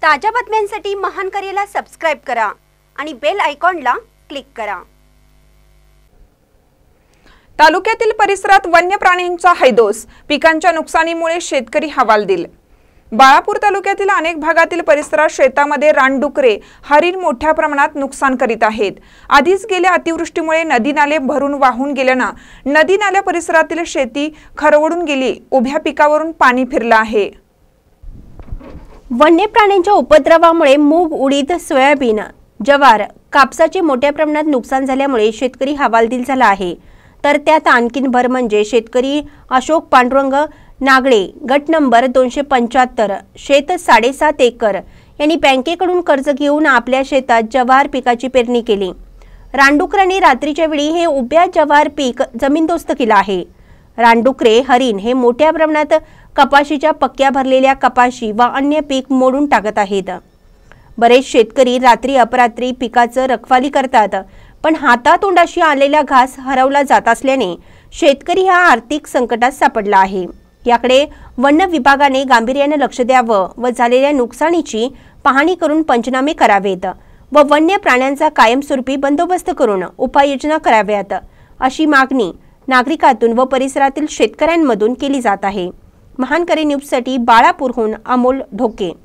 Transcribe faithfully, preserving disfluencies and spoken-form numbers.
ताज्या बातम्यांसाठी महानकर्याला सबस्क्राइब करा आणि बेल आयकॉनला क्लिक करा। तालुक्यातील परिसरात वन्य प्राण्यांचा हैदोस, पिकांच्या नुकसानीमुळे शेतकरी हवालदिल। बाळापूर तालुक्यातील अनेक भागातील परिसरात शेतामध्ये रानडुकरे, हरिण मोठ्या प्रमाणात नुकसान करीत आहेत। आधीच गेल्या अतिवृष्टीमुळे नदी नाले भरून वाहून गेल्याने नदी नाल्या परिसरातील शेती खरवडून गेली, उभ्या पिकावरून पाणी फिरलं आहे। वन्य प्राण्यांच्या उपद्रवामुळे मूग, उडीद, सोयाबीन, ज्वार, कापसाचे मोठ्या प्रमाणात नुकसान झाल्यामुळे शेतकरी हवालदिल झाला आहे। तर त्यात आणखीन भर म्हणजे शेतकरी अशोक पांडुरंग नागळे, गट नंबर दोनशे पंच्याहत्तर, शेत साडेसात एकर यांनी बँकेकडून कर्ज घेऊन आपल्या शेतात ज्वार पिकाची पेरणी केली। रानडुकरांनी रात्रीच्या वेळी हे उभ्या ज्वार पीक जमीनदोस्त केले आहे। रानडुकरे, हरिण हे मोठ्या प्रमाणात कपाशीच्या पक्क्या भरलेल्या कपाशी व अन्य पीक मोडून टाकत आहेत। बरेच शेतकरी रात्री अपरात्री पिकाचं रखवाली करतात, पण हातातोंडाशी आलेला घास हरवला जात असल्याने शेतकरी हा आर्थिक संकटात सापडला आहे। याकडे वन विभागाने गांभीर्याने लक्ष द्यावं व झालेल्या नुकसानीची पाहणी करून पंचनामे करावेत व वन्य प्राण्यांचा कायमस्वरूपी बंदोबस्त करून उपाययोजना कराव्यात, अशी मागणी नागरिकांतून व परिसरातील शेतकऱ्यांमधून केली जात आहे। महानकर्या न्यूजसाठी बाळापूरहून अमोल ढोके।